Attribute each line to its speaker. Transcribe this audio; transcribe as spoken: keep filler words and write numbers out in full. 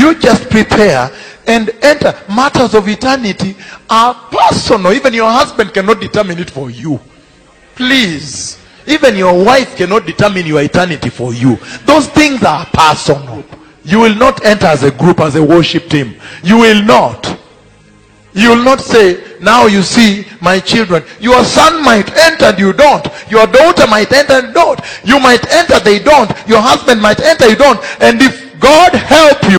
Speaker 1: You just prepare and enter. Matters of eternity are personal. Even your husband cannot determine it for you. Please. Even your wife cannot determine your eternity for you. Those things are personal. You will not enter as a group, as a worship team. You will not. You will not say, now you see my children. Your son might enter and you don't. Your daughter might enter and don't. You might enter, they don't. Your husband might enter, you don't. And if God help you,